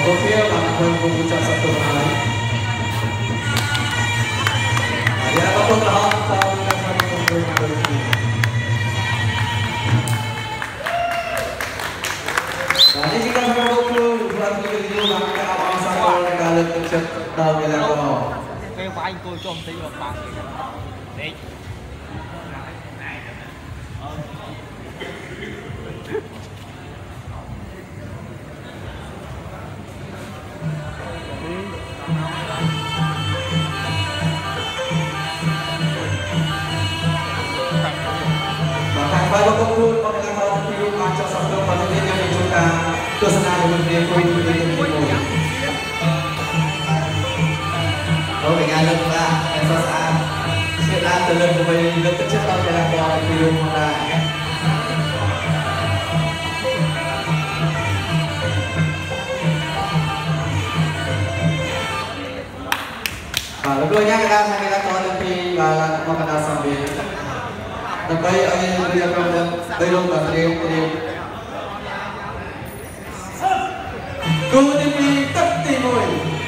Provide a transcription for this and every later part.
cô phiêu bằng quân cùng cho sắp tuần này ya có công là họ sau các bạn cùng với nhau được ini jika saya berkumpul buat video maka abang saya kalau kecil tahu bila kau. Cái vai cô cho tí vào bàn đi. Bahkan kalau kumpul pada kalau video macam satu pada dia yang juga kesenangan dengan video. Rồi mình ăn lưng ra, em sao sao? Sẽ làm từ lưng của mình lưng trước tao sẽ làm bò video ra. Lúc đôi nhá kita có nanti mau kena sambil. Sampai dia belum berhenti. Kau ini tepi boy.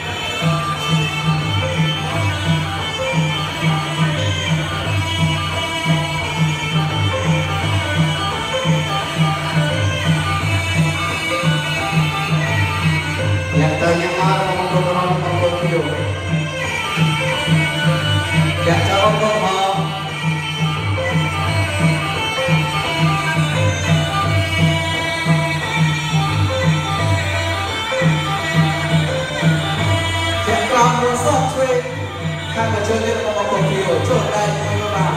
Yang marah membangun video. Ya cara ngomong. Ya kamu software kan menjadi membangun video. Coba coba.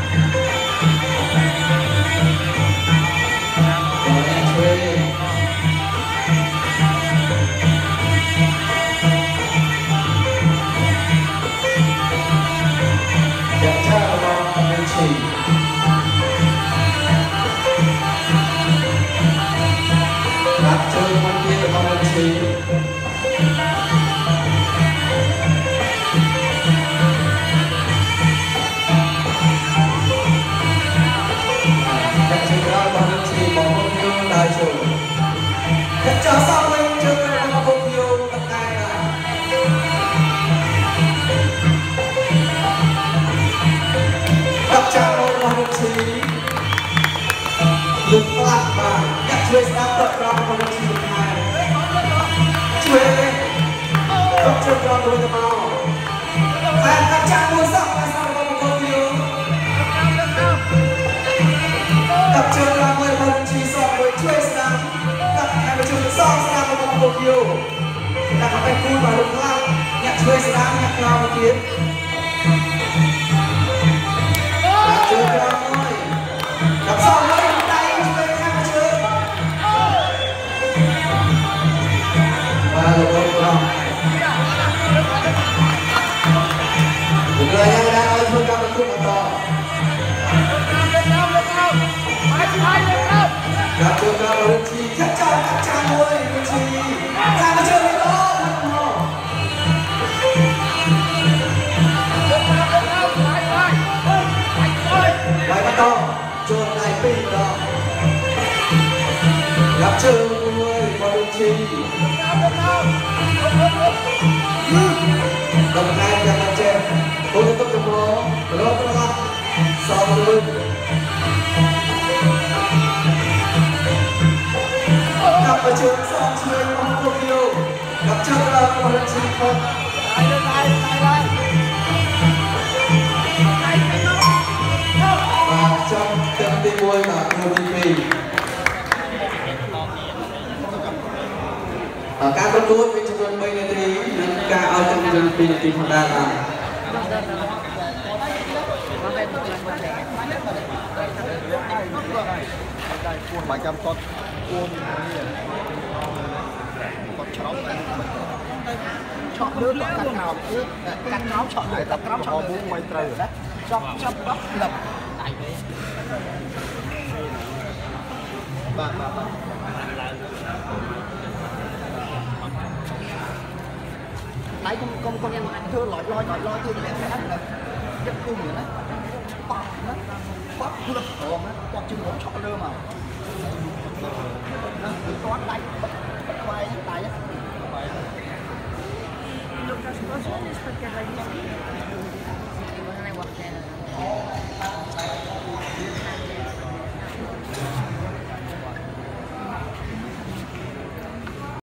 Chơi sáng tập ra một lần chỉ hai chơi tập chơi ra đôi tay mau và các trang mua sắm là sao không có tiêu tập chơi ra một lần chỉ sọ với chơi sáng tập hai mươi chơi sọ sáng không có tiêu là có phải vui và lục lao nhạc chơi sáng nhạc lao một tiếng là chơi ra thôi tập sau lấy tay chơi Người yang đang ở phương các bên cung to. Các trường cao là chi chắc chắn các trang môi chi ra mà chơi với nó. Bài bắt to trường này pin đó. Gặp trường người và đường chi. Đồng nai yang macam tôi tetap jumpa belum pernah sama gặp ở trường xong chơi không có nhiều gặp trước là một lần chỉ không và trong trận tình môi là MVP ở các con đua với chúng tôi bây giờ thì cả ở trong trận tình chúng ta là bài cam con chọn đứa chọn nào cứ cắt áo chọn người tập áo chọn buông quay trời đấy chọn bắp lập lấy con em thưa lòi thưa lẹ phải là rất cung nữa đấy bắp lực còn á con chừng muốn chọn lơ mà nó toán đánh bắt quay tay á Y lo que os pasa es porque la